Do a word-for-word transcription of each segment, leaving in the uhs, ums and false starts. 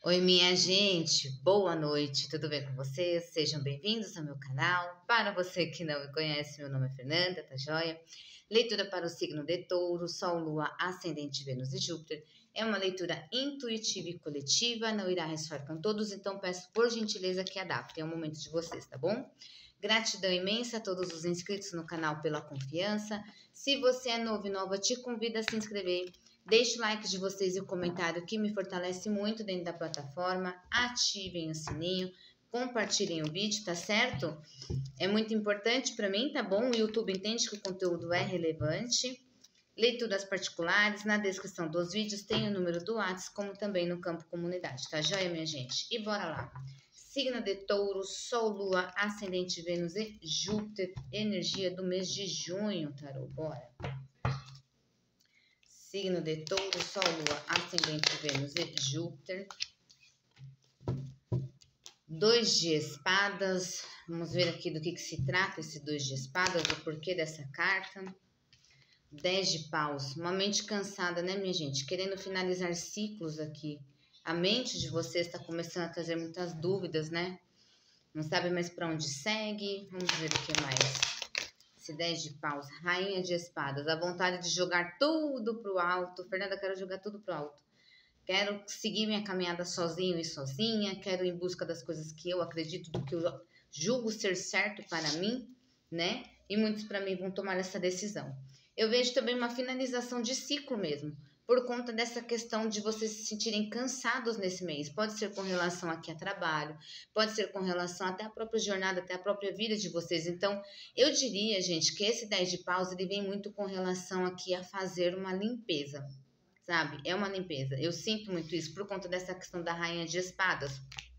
Oi, minha gente, boa noite, tudo bem com vocês? Sejam bem-vindos ao meu canal. Para você que não me conhece, meu nome é Fernanda, tá joia? Leitura para o signo de Touro, Sol, Lua, Ascendente, Vênus e Júpiter. É uma leitura intuitiva e coletiva, não irá ressoar com todos, então peço por gentileza que adaptem ao momento de vocês, tá bom? Gratidão imensa a todos os inscritos no canal pela confiança. Se você é novo e nova, te convido a se inscrever. Deixe o like de vocês e o comentário que me fortalece muito dentro da plataforma. Ativem o sininho, compartilhem o vídeo, tá certo? É muito importante para mim, tá bom? O YouTube entende que o conteúdo é relevante. Leituras particulares, na descrição dos vídeos tem o número do WhatsApp, como também no campo comunidade, tá joia, minha gente? E bora lá! Signo de Touro, Sol, Lua, Ascendente, Vênus e Júpiter, energia do mês de junho, tarô, bora! Signo de Touro, Sol, Lua, Ascendente, Vênus e Júpiter. Dois de espadas. Vamos ver aqui do que, que se trata esse dois de espadas, o porquê dessa carta. Dez de paus. Uma mente cansada, né, minha gente? Querendo finalizar ciclos aqui. A mente de vocês está começando a trazer muitas dúvidas, né? Não sabe mais para onde segue. Vamos ver o que mais. dez de paus, rainha de espadas, a vontade de jogar tudo pro alto. Fernanda, quero jogar tudo pro alto. Quero seguir minha caminhada sozinho e sozinha. Quero ir em busca das coisas que eu acredito, do que eu julgo ser certo para mim, né? E muitos para mim vão tomar essa decisão. Eu vejo também uma finalização de ciclo mesmo, por conta dessa questão de vocês se sentirem cansados nesse mês. Pode ser com relação aqui a trabalho, pode ser com relação até a própria jornada, até a própria vida de vocês. Então, eu diria, gente, que esse dez de paus, ele vem muito com relação aqui a fazer uma limpeza, sabe? É uma limpeza. Eu sinto muito isso por conta dessa questão da rainha de espadas.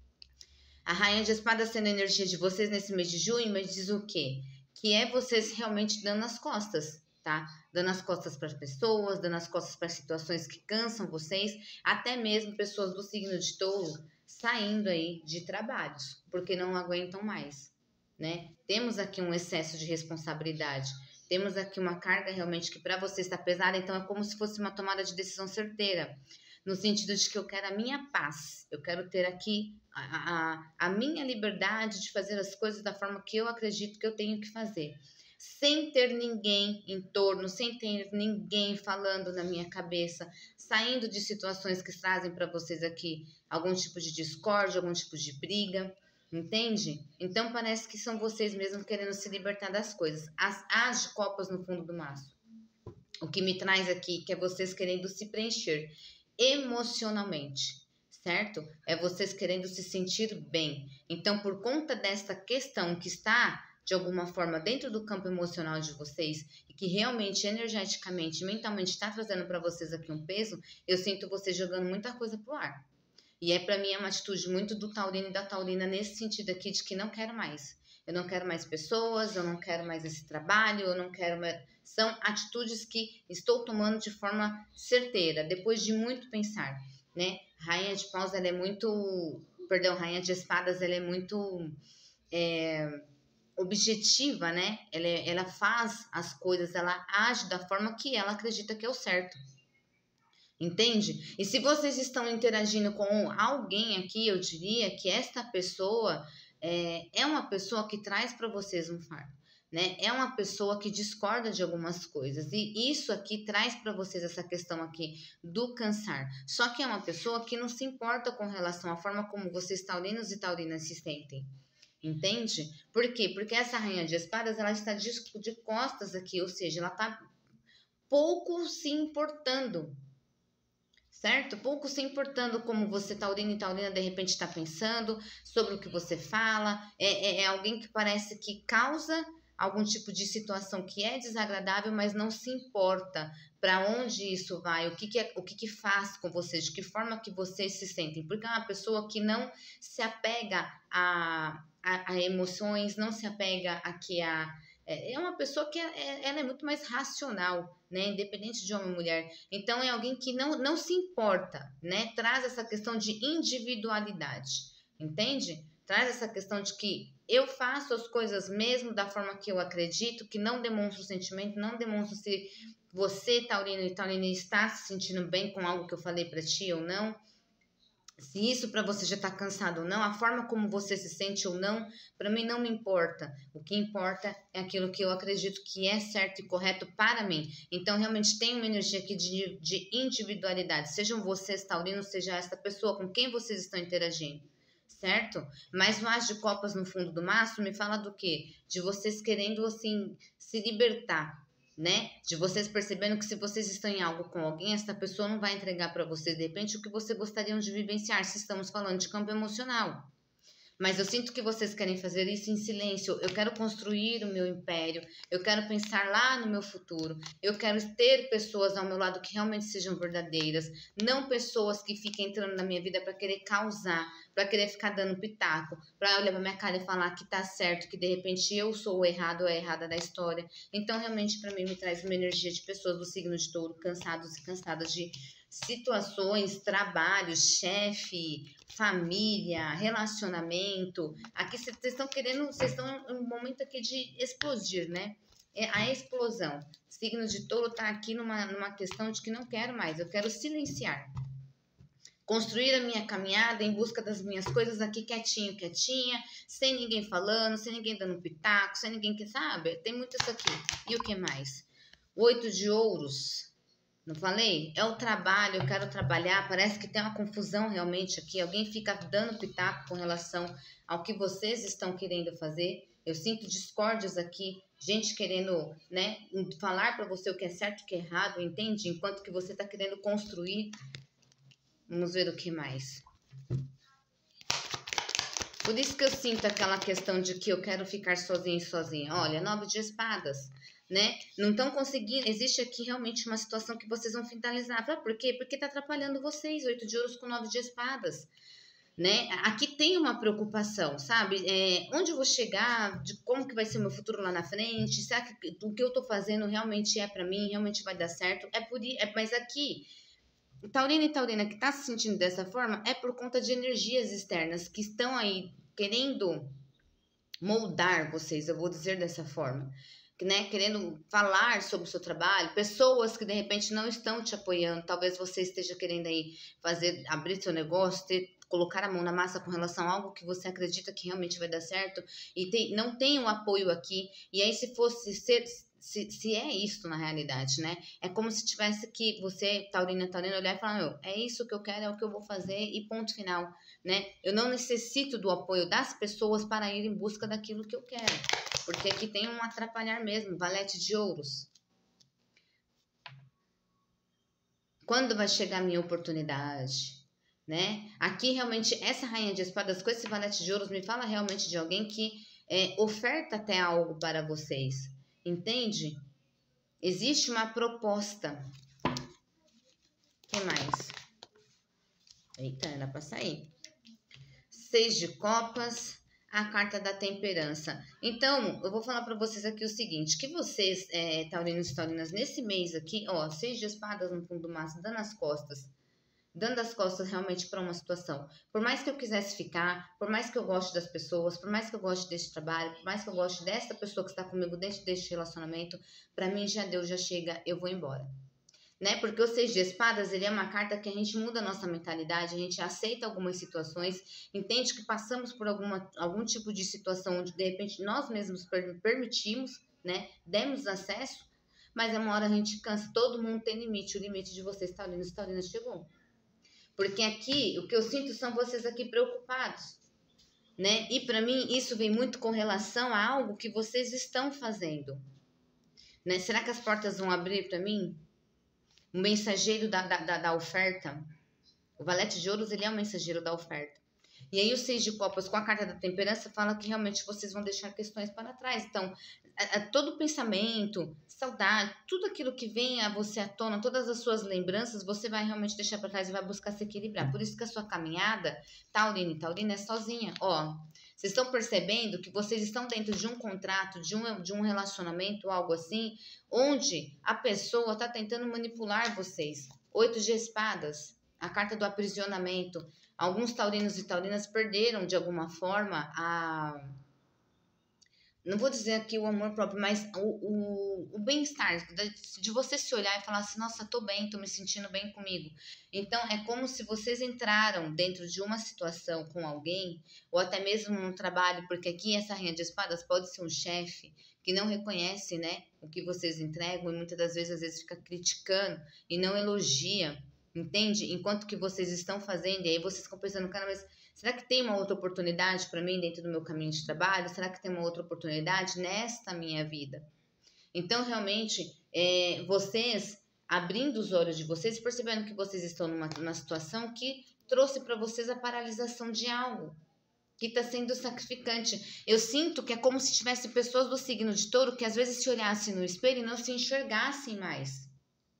A rainha de espadas sendo a energia de vocês nesse mês de junho, mas diz o quê? Que é vocês realmente dando as costas, tá? Dando as costas para as pessoas, dando as costas para situações que cansam vocês, até mesmo pessoas do signo de Touro saindo aí de trabalhos, porque não aguentam mais, né? Temos aqui um excesso de responsabilidade, temos aqui uma carga realmente que para você está pesada, então é como se fosse uma tomada de decisão certeira, no sentido de que eu quero a minha paz, eu quero ter aqui a, a, a minha liberdade de fazer as coisas da forma que eu acredito que eu tenho que fazer, sem ter ninguém em torno, sem ter ninguém falando na minha cabeça, saindo de situações que trazem para vocês aqui algum tipo de discórdia, algum tipo de briga, entende? Então parece que são vocês mesmos querendo se libertar das coisas, as as de copas no fundo do maço. O que me traz aqui que é vocês querendo se preencher emocionalmente, certo? É vocês querendo se sentir bem. Então, por conta dessa questão que está de alguma forma dentro do campo emocional de vocês e que realmente energeticamente, mentalmente está trazendo para vocês aqui um peso, eu sinto vocês jogando muita coisa pro ar. E é para mim é uma atitude muito do taurino e da taurina nesse sentido aqui de que não quero mais. Eu não quero mais pessoas, eu não quero mais esse trabalho, eu não quero mais... São atitudes que estou tomando de forma certeira, depois de muito pensar, né? Rainha de paus, ela é muito... Perdão, rainha de espadas, ela é muito... É... objetiva, né? Ela, ela faz as coisas, ela age da forma que ela acredita que é o certo. Entende? E se vocês estão interagindo com alguém aqui, eu diria que esta pessoa é, é uma pessoa que traz para vocês um fardo, né? É uma pessoa que discorda de algumas coisas. E isso aqui traz para vocês essa questão aqui do cansar. Só que é uma pessoa que não se importa com relação à forma como vocês taurinos e taurinas se sentem. Entende? Por quê? Porque essa rainha de espadas, ela está de, de costas aqui, ou seja, ela está pouco se importando, certo? Pouco se importando como você, taurino e taurina, de repente está pensando sobre o que você fala, é, é, é alguém que parece que causa algum tipo de situação que é desagradável, mas não se importa para onde isso vai, o que que, é, o que que faz com vocês, de que forma que vocês se sentem, porque é uma pessoa que não se apega a, a, a emoções, não se apega aqui a... É uma pessoa que é, ela é muito mais racional, né? Independente de homem ou mulher. Então, é alguém que não, não se importa, né? Traz essa questão de individualidade, entende? Traz essa questão de que eu faço as coisas mesmo da forma que eu acredito, que não demonstra o sentimento, não demonstra se você, taurino e taurina, está se sentindo bem com algo que eu falei para ti ou não. Se isso para você já está cansado ou não, a forma como você se sente ou não, para mim não me importa. O que importa é aquilo que eu acredito que é certo e correto para mim. Então, realmente tem uma energia aqui de, de individualidade. Sejam vocês taurinos, seja esta pessoa com quem vocês estão interagindo, certo? Mas o As de Copas no fundo do maço me fala do quê? De vocês querendo, assim, se libertar, né? De vocês percebendo que se vocês estão em algo com alguém, essa pessoa não vai entregar para vocês, de repente, o que vocês gostariam de vivenciar, se estamos falando de campo emocional. Mas eu sinto que vocês querem fazer isso em silêncio. Eu quero construir o meu império. Eu quero pensar lá no meu futuro. Eu quero ter pessoas ao meu lado que realmente sejam verdadeiras. Não pessoas que fiquem entrando na minha vida para querer causar, para querer ficar dando pitaco, para olhar pra minha cara e falar que tá certo, que de repente eu sou o errado ou a errada da história. Então, realmente, para mim, me traz uma energia de pessoas do signo de Touro, cansados e cansadas de situações, trabalho, chefe, família, relacionamento. Aqui vocês estão querendo, vocês estão em um momento aqui de explodir, né? É a explosão. O signo de Touro tá aqui numa, numa questão de que não quero mais, eu quero silenciar. Construir a minha caminhada em busca das minhas coisas aqui quietinho, quietinha, sem ninguém falando, sem ninguém dando pitaco, sem ninguém que sabe. Tem muito isso aqui. E o que mais? Oito de ouros. Não falei? É o trabalho, eu quero trabalhar. Parece que tem uma confusão realmente aqui. Alguém fica dando pitaco com relação ao que vocês estão querendo fazer. Eu sinto discórdias aqui, gente querendo, né, falar para você o que é certo e o que é errado, entende? Enquanto que você está querendo construir. Vamos ver o que mais. Por isso que eu sinto aquela questão de que eu quero ficar sozinha e sozinha. Olha, nove de espadas, né? Não estão conseguindo. Existe aqui realmente uma situação que vocês vão finalizar. Por quê? Porque tá atrapalhando vocês. Oito de ouros com nove de espadas, né? Aqui tem uma preocupação, sabe? É, onde eu vou chegar? De como que vai ser o meu futuro lá na frente? Será que o que eu tô fazendo realmente é para mim? Realmente vai dar certo? É por é, mas aqui Taurina e Taurina que está se sentindo dessa forma é por conta de energias externas que estão aí querendo moldar vocês, eu vou dizer dessa forma, né? Querendo falar sobre o seu trabalho, pessoas que de repente não estão te apoiando, talvez você esteja querendo aí fazer, abrir seu negócio, ter, colocar a mão na massa com relação a algo que você acredita que realmente vai dar certo e tem, não tem um apoio aqui, e aí se fosse ser Se, se é isso na realidade, né? É como se tivesse que você, Taurina, Taurina, olhar e falar, meu, é isso que eu quero, é o que eu vou fazer e ponto final, né? Eu não necessito do apoio das pessoas para ir em busca daquilo que eu quero, porque aqui tem um atrapalhar mesmo, valete de ouros. Quando vai chegar a minha oportunidade, né? Aqui realmente, essa rainha de espadas com esse valete de ouros me fala realmente de alguém que é, oferta até algo para vocês. Entende? Existe uma proposta. O que mais? Eita, era pra sair. Seis de copas, a carta da temperança. Então, eu vou falar para vocês aqui o seguinte, que vocês, é, taurinos e taurinas, nesse mês aqui, ó, seis de espadas no fundo do maço, dando as costas. Dando as costas realmente para uma situação. Por mais que eu quisesse ficar, por mais que eu goste das pessoas, por mais que eu goste desse trabalho, por mais que eu goste dessa pessoa que está comigo dentro deste relacionamento, para mim já deu, já chega, eu vou embora. Né? Porque o Seis de Espadas, ele é uma carta que a gente muda a nossa mentalidade, a gente aceita algumas situações, entende que passamos por alguma, algum tipo de situação onde, de repente, nós mesmos permitimos, né? Demos acesso, mas é uma hora a gente cansa. Todo mundo tem limite, o limite de vocês, taurinos e taurinas, chegou. Porque aqui, o que eu sinto são vocês aqui preocupados, né? E para mim, isso vem muito com relação a algo que vocês estão fazendo, né? Será que as portas vão abrir para mim? O mensageiro da, da, da oferta. O valete de ouros, ele é o mensageiro da oferta. E aí o seis de copas com a carta da temperança fala que realmente vocês vão deixar questões para trás. Então, a, a, todo pensamento, saudade, tudo aquilo que vem a você à tona, todas as suas lembranças, você vai realmente deixar para trás e vai buscar se equilibrar. Por isso que a sua caminhada, Taurina e Taurina, é sozinha. Ó, vocês estão percebendo que vocês estão dentro de um contrato, de um, de um relacionamento, algo assim, onde a pessoa está tentando manipular vocês. Oito de espadas, a carta do aprisionamento. Alguns taurinos e taurinas perderam, de alguma forma, a... não vou dizer aqui o amor próprio, mas o, o, o bem-estar, de você se olhar e falar assim, nossa, tô bem, tô me sentindo bem comigo. Então, é como se vocês entraram dentro de uma situação com alguém, ou até mesmo num trabalho, porque aqui essa rainha de espadas pode ser um chefe que não reconhece, né, o que vocês entregam e muitas das vezes, às vezes fica criticando e não elogia, entende? Enquanto que vocês estão fazendo, e aí vocês ficam pensando, cara, mas será que tem uma outra oportunidade para mim dentro do meu caminho de trabalho? Será que tem uma outra oportunidade nesta minha vida? Então, realmente, é, vocês abrindo os olhos de vocês, percebendo que vocês estão numa, numa situação que trouxe para vocês a paralisação de algo, que está sendo sacrificante. Eu sinto que é como se tivesse pessoas do signo de touro que às vezes se olhassem no espelho e não se enxergassem mais.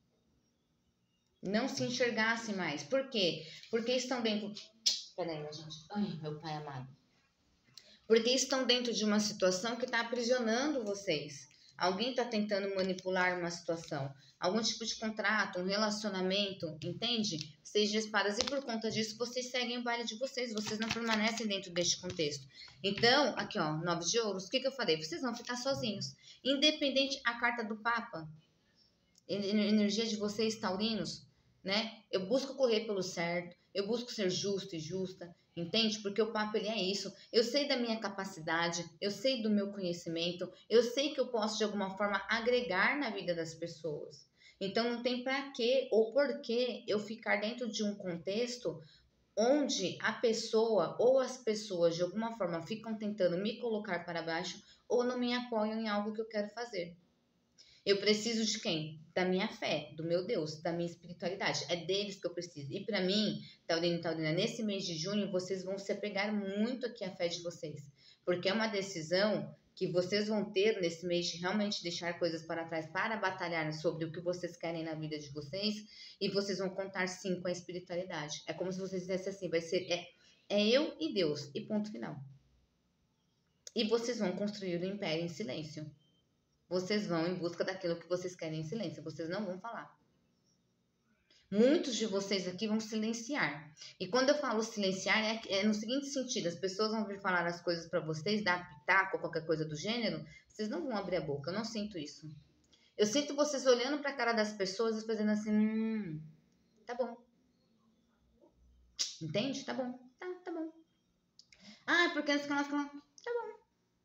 Não se enxergassem mais. Por quê? Porque estão dentro... Peraí, minha gente. Ai, meu pai amado. Porque estão dentro de uma situação que está aprisionando vocês. Alguém está tentando manipular uma situação. Algum tipo de contrato, um relacionamento, entende? Seis de espadas. E por conta disso, vocês seguem o baile de vocês. Vocês não permanecem dentro deste contexto. Então, aqui ó, nove de ouros. O que, que eu falei? Vocês vão ficar sozinhos. Independente a carta do Papa. Energia de vocês, taurinos, né? Eu busco correr pelo certo. Eu busco ser justo e justa, entende? Porque o papo, ele é isso. Eu sei da minha capacidade, eu sei do meu conhecimento, eu sei que eu posso, de alguma forma, agregar na vida das pessoas. Então, não tem para quê ou por que eu ficar dentro de um contexto onde a pessoa ou as pessoas, de alguma forma, ficam tentando me colocar para baixo ou não me apoiam em algo que eu quero fazer. Eu preciso de quem? Da minha fé, do meu Deus, da minha espiritualidade. É deles que eu preciso. E para mim, Taurino e Taurina, nesse mês de junho, vocês vão se apegar muito aqui à fé de vocês. Porque é uma decisão que vocês vão ter nesse mês de realmente deixar coisas para trás para batalhar sobre o que vocês querem na vida de vocês. E vocês vão contar sim com a espiritualidade. É como se vocês dissessem assim, vai ser, é, é eu e Deus, e ponto final. E vocês vão construir o império em silêncio. Vocês vão em busca daquilo que vocês querem em silêncio. Vocês não vão falar. Muitos de vocês aqui vão silenciar. E quando eu falo silenciar, é, é no seguinte sentido. As pessoas vão vir falar as coisas para vocês, dar pitaco ou qualquer coisa do gênero. Vocês não vão abrir a boca. Eu não sinto isso. Eu sinto vocês olhando para a cara das pessoas e fazendo assim... Hum, tá bom. Entende? Tá bom. Tá, tá bom. Ah, porque elas falam... Tá bom.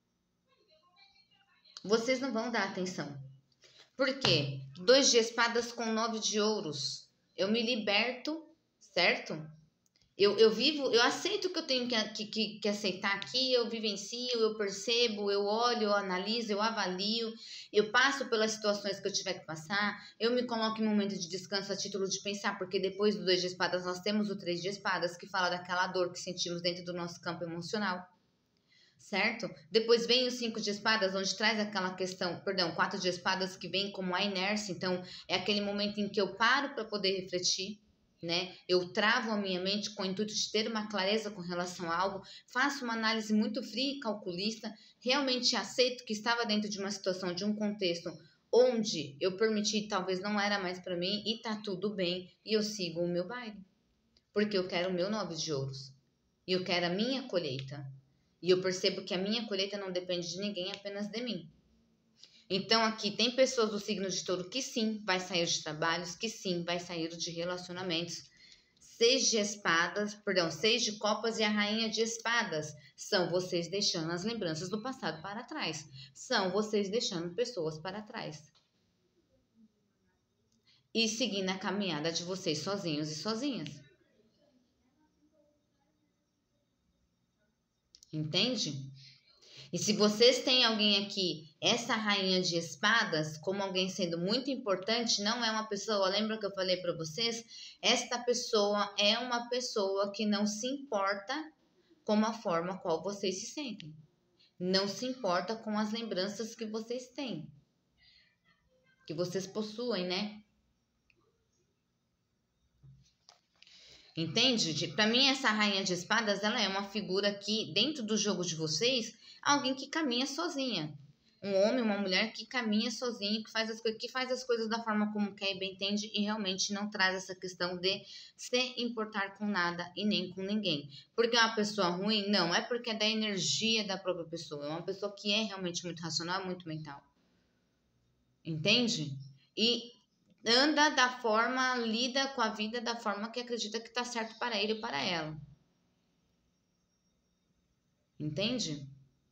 Vocês não vão dar atenção. Por quê? Dois de espadas com nove de ouros. Eu me liberto, certo? Eu, eu vivo, eu aceito que eu tenho que, que, que aceitar aqui, eu vivencio, eu percebo, eu olho, eu analiso, eu avalio, eu passo pelas situações que eu tiver que passar, eu me coloco em momento de descanso a título de pensar, porque depois do dois de espadas nós temos o três de espadas, que fala daquela dor que sentimos dentro do nosso campo emocional. Certo? Depois vem o cinco de espadas, onde traz aquela questão, perdão, quatro de espadas que vem como a inércia, então é aquele momento em que eu paro para poder refletir, né? Eu travo a minha mente com o intuito de ter uma clareza com relação a algo, faço uma análise muito fria e calculista, realmente aceito que estava dentro de uma situação, de um contexto onde eu permiti, talvez não era mais para mim e tá tudo bem e eu sigo o meu baile, porque eu quero o meu nove de ouros e eu quero a minha colheita. E eu percebo que a minha colheita não depende de ninguém, apenas de mim. Então, aqui tem pessoas do signo de touro que sim, vai sair de trabalhos, que sim, vai sair de relacionamentos. Seis de espadas, perdão, seis de copas e a rainha de espadas. São vocês deixando as lembranças do passado para trás. São vocês deixando pessoas para trás. E seguindo a caminhada de vocês sozinhos e sozinhas. Entende? E se vocês têm alguém aqui, essa rainha de espadas, como alguém sendo muito importante, não é uma pessoa, lembra que eu falei para vocês? Esta pessoa é uma pessoa que não se importa com a forma qual vocês se sentem. Não se importa com as lembranças que vocês têm. Que vocês possuem, né? Entende? Para mim, essa rainha de espadas, ela é uma figura que, dentro do jogo de vocês, alguém que caminha sozinha. Um homem, uma mulher que caminha sozinho, que faz as, que faz as coisas da forma como quer e bem entende e realmente não traz essa questão de se importar com nada e nem com ninguém. Porque é uma pessoa ruim? Não, é porque é da energia da própria pessoa. É uma pessoa que é realmente muito racional, muito mental. Entende? E anda da forma, lida com a vida da forma que acredita que tá certo para ele e para ela. Entende?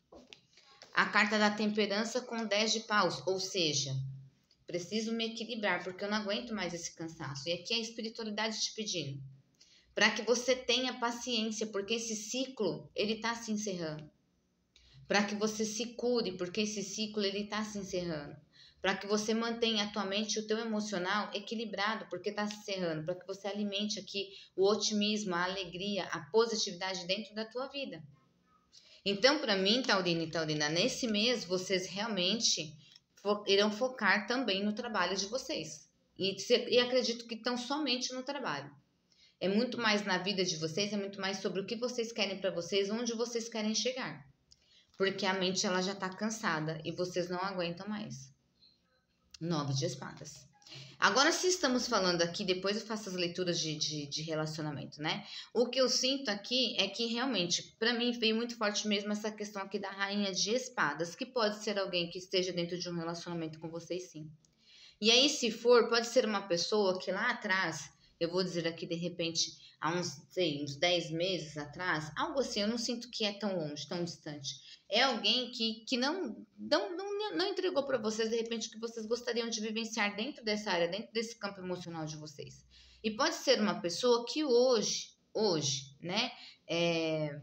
A carta da temperança com dez de paus, ou seja, preciso me equilibrar porque eu não aguento mais esse cansaço. E aqui é a espiritualidade te pedindo para que você tenha paciência, porque esse ciclo ele está se encerrando. Para que você se cure, porque esse ciclo ele está se encerrando. Para que você mantenha a tua mente e o teu emocional equilibrado, porque está se encerrando. Para que você alimente aqui o otimismo, a alegria, a positividade dentro da tua vida. Então, para mim, Taurino e Taurina, nesse mês, vocês realmente fo- irão focar também no trabalho de vocês. E, se- e acredito que estão somente no trabalho. É muito mais na vida de vocês, é muito mais sobre o que vocês querem para vocês, onde vocês querem chegar. Porque a mente ela já está cansada e vocês não aguentam mais. Nove de espadas. Agora, se estamos falando aqui, depois eu faço as leituras de, de, de relacionamento, né? O que eu sinto aqui é que realmente, para mim, veio muito forte mesmo essa questão aqui da rainha de espadas, que pode ser alguém que esteja dentro de um relacionamento com vocês, sim. E aí, se for, pode ser uma pessoa que lá atrás, eu vou dizer aqui de repente, há uns, sei, uns dez meses atrás, algo assim, eu não sinto que é tão longe, tão distante. É alguém que, que não, não, não, não entregou para vocês, de repente, o que vocês gostariam de vivenciar dentro dessa área, dentro desse campo emocional de vocês. E pode ser uma pessoa que hoje, hoje, né, é,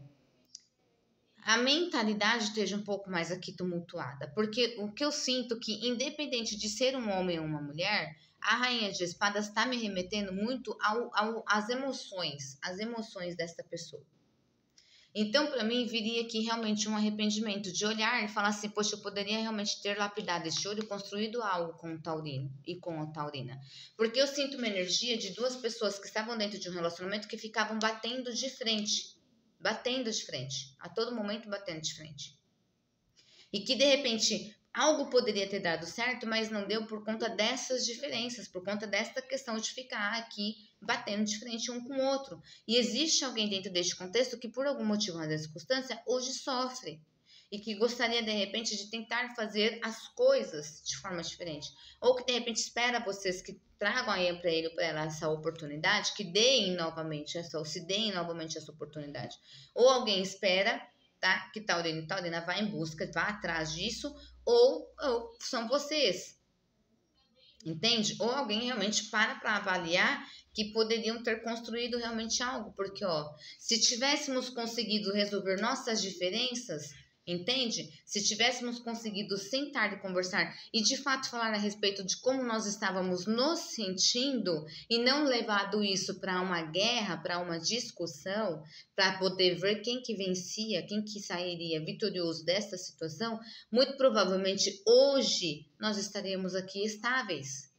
a mentalidade esteja um pouco mais aqui tumultuada. Porque o que eu sinto que, independente de ser um homem ou uma mulher, a rainha de espadas está me remetendo muito ao, ao, às emoções, às emoções desta pessoa. Então, para mim, viria aqui realmente um arrependimento de olhar e falar assim, poxa, eu poderia realmente ter lapidado este olho e construído algo com o taurino e com a taurina. Porque eu sinto uma energia de duas pessoas que estavam dentro de um relacionamento que ficavam batendo de frente. Batendo de frente. A todo momento batendo de frente. E que, de repente, algo poderia ter dado certo, mas não deu por conta dessas diferenças, por conta dessa questão de ficar aqui batendo de frente um com o outro. E existe alguém dentro deste contexto que, por algum motivo, uma circunstância, hoje sofre. E que gostaria, de repente, de tentar fazer as coisas de forma diferente. Ou que, de repente, espera vocês que tragam aí para ele ou para ela essa oportunidade, que deem novamente essa, ou se deem novamente essa oportunidade. Ou alguém espera, tá? Que Taurino e Taurina vá em busca, vá atrás disso, ou, ou são vocês. Entende? Ou alguém realmente para para avaliar que poderiam ter construído realmente algo, porque ó, se tivéssemos conseguido resolver nossas diferenças, entende? Se tivéssemos conseguido sentar e conversar e de fato falar a respeito de como nós estávamos nos sentindo e não levado isso para uma guerra, para uma discussão, para poder ver quem que vencia, quem que sairia vitorioso dessa situação, muito provavelmente hoje nós estaríamos aqui estáveis.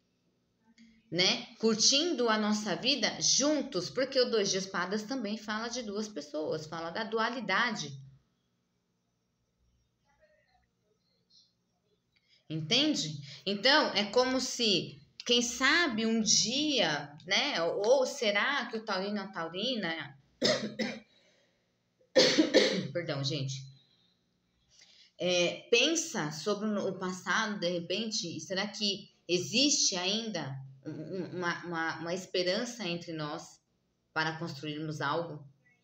Né? Curtindo a nossa vida juntos, porque o dois de espadas também fala de duas pessoas, fala da dualidade. Entende? Então, é como se, quem sabe um dia, né? Ou será que o taurino e a taurina... Perdão, gente. É, pensa sobre o passado, de repente, será que existe ainda uma, uma, uma esperança entre nós para construirmos algo?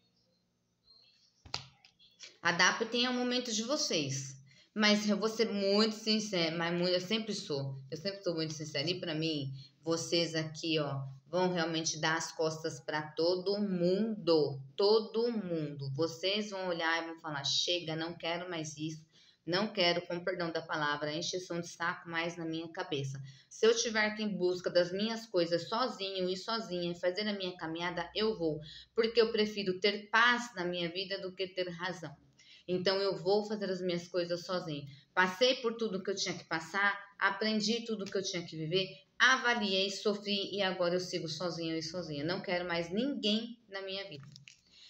Adaptem ao momento de vocês. Mas eu vou ser muito sincera, mas muito, eu sempre sou. Eu sempre sou muito sincera. E para mim, vocês aqui, ó, vão realmente dar as costas para todo mundo. Todo mundo. Vocês vão olhar e vão falar: chega, não quero mais isso. Não quero, com perdão da palavra, encheção de saco mais na minha cabeça. Se eu tiver que ir em busca das minhas coisas sozinho e sozinha, fazer a minha caminhada, eu vou. Porque eu prefiro ter paz na minha vida do que ter razão. Então eu vou fazer as minhas coisas sozinho. Passei por tudo que eu tinha que passar, aprendi tudo que eu tinha que viver, avaliei, sofri e agora eu sigo sozinha e sozinha. Não quero mais ninguém na minha vida.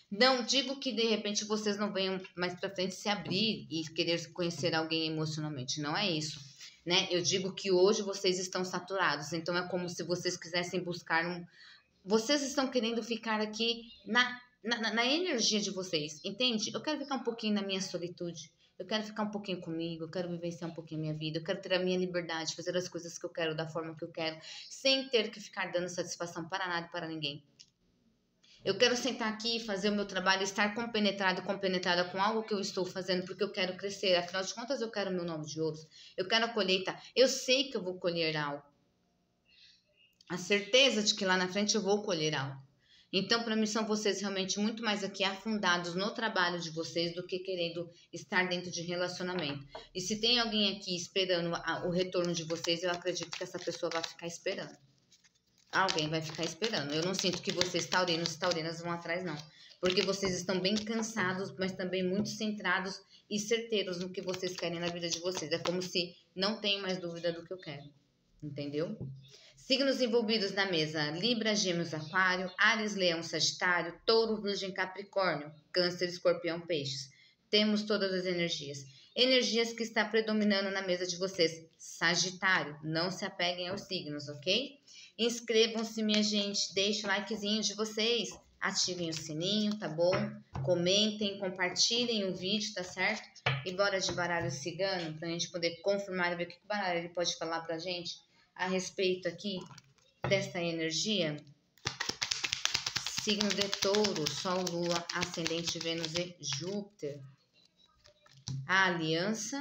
Não digo que de repente vocês não venham mais pra frente se abrir e querer conhecer alguém emocionalmente. Não é isso, né? Eu digo que hoje vocês estão saturados. Então é como se vocês quisessem buscar um... Vocês estão querendo ficar aqui na, na, na energia de vocês, entende? Eu quero ficar um pouquinho na minha solitude. Eu quero ficar um pouquinho comigo, eu quero vivenciar um pouquinho a minha vida, eu quero ter a minha liberdade, fazer as coisas que eu quero, da forma que eu quero, sem ter que ficar dando satisfação para nada e para ninguém. Eu quero sentar aqui e fazer o meu trabalho, estar compenetrado, compenetrada com algo que eu estou fazendo, porque eu quero crescer. Afinal de contas, eu quero meu nome de ouros. Eu quero a colheita. Eu sei que eu vou colher algo. A certeza de que lá na frente eu vou colher algo. Então, para mim, são vocês realmente muito mais aqui afundados no trabalho de vocês do que querendo estar dentro de relacionamento. E se tem alguém aqui esperando o retorno de vocês, eu acredito que essa pessoa vai ficar esperando. Alguém vai ficar esperando. Eu não sinto que vocês, taurinos e taurinas, vão atrás, não. Porque vocês estão bem cansados, mas também muito centrados e certeiros no que vocês querem na vida de vocês. É como se não tenho mais dúvida do que eu quero. Entendeu? Signos envolvidos na mesa: Libra, Gêmeos, Aquário, Áries, Leão, Sagitário, Touro, Virgem, Capricórnio, Câncer, Escorpião, Peixes. Temos todas as energias. Energias que está predominando na mesa de vocês. Sagitário, não se apeguem aos signos, ok? Inscrevam-se, minha gente, deixem o likezinho de vocês, ativem o sininho, tá bom? Comentem, compartilhem o vídeo, tá certo? E bora de baralho cigano, pra gente poder confirmar e ver o que o baralho ele pode falar pra gente a respeito aqui dessa energia. Signo de Touro, Sol, Lua, Ascendente, Vênus e Júpiter. A aliança,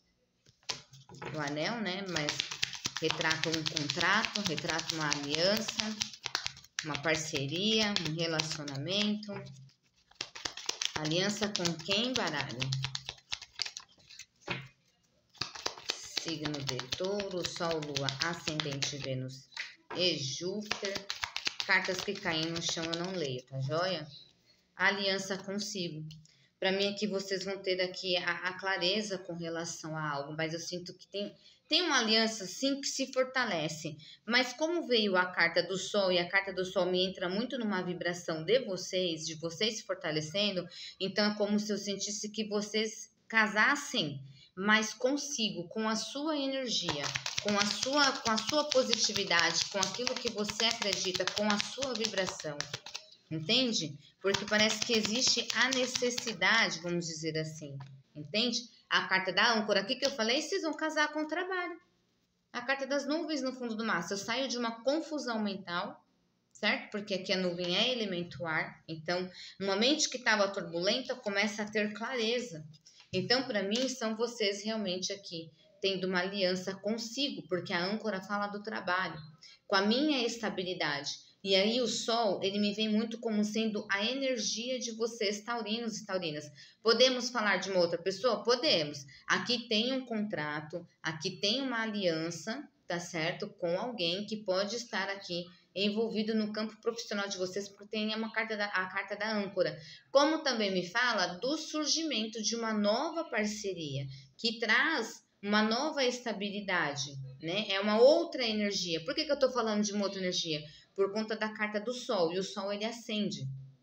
o anel, né? Mas retrata um contrato, retrata uma aliança, uma parceria, um relacionamento. Aliança com quem, baralho? Signo de Touro, Sol, Lua, Ascendente, Vênus e Júpiter. Cartas que caem no chão eu não leio, tá joia? Aliança consigo. Para mim aqui vocês vão ter aqui a, a clareza com relação a algo, mas eu sinto que tem, tem uma aliança sim que se fortalece. Mas como veio a carta do Sol e a carta do Sol me entra muito numa vibração de vocês, de vocês se fortalecendo, então é como se eu sentisse que vocês casassem mas consigo, com a sua energia, com a sua, com a sua positividade, com aquilo que você acredita, com a sua vibração. Entende? Porque parece que existe a necessidade, vamos dizer assim. Entende? A carta da âncora aqui que eu falei, vocês vão casar com o trabalho. A carta das nuvens no fundo do mar. Eu saio de uma confusão mental, certo? Porque aqui a nuvem é elemento ar. Então, uma mente que estava turbulenta começa a ter clareza. Então, para mim, são vocês realmente aqui tendo uma aliança consigo, porque a âncora fala do trabalho, com a minha estabilidade. E aí o Sol, ele me vem muito como sendo a energia de vocês, taurinos e taurinas. Podemos falar de uma outra pessoa? Podemos. Aqui tem um contrato, aqui tem uma aliança, tá certo? Com alguém que pode estar aqui envolvido no campo profissional de vocês, porque tem uma carta da, a carta da âncora. Como também me fala do surgimento de uma nova parceria, que traz uma nova estabilidade, né? É uma outra energia. Por que que eu tô falando de uma outra energia? Por conta da carta do Sol, e o Sol ele acende.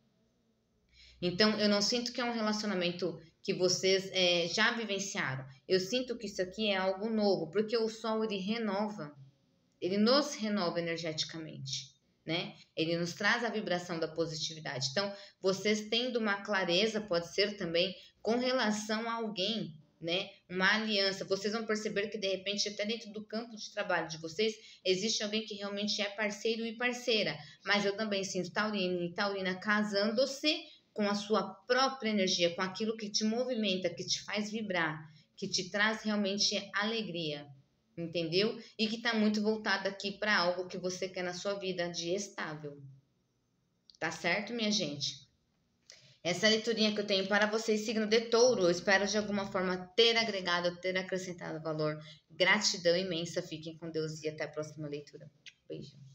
Então, eu não sinto que é um relacionamento que vocês é, já vivenciaram. Eu sinto que isso aqui é algo novo, porque o Sol ele renova. Ele nos renova energeticamente, né? Ele nos traz a vibração da positividade. Então, vocês tendo uma clareza, pode ser também com relação a alguém, né? Uma aliança. Vocês vão perceber que, de repente, até dentro do campo de trabalho de vocês, existe alguém que realmente é parceiro e parceira. Mas eu também sinto taurino e taurina casando-se com a sua própria energia, com aquilo que te movimenta, que te faz vibrar, que te traz realmente alegria. Entendeu? E que tá muito voltado aqui para algo que você quer na sua vida de estável. Tá certo, minha gente? Essa leiturinha que eu tenho para vocês, signo de Touro, eu espero de alguma forma ter agregado, ter acrescentado valor. Gratidão imensa, fiquem com Deus e até a próxima leitura. Beijo.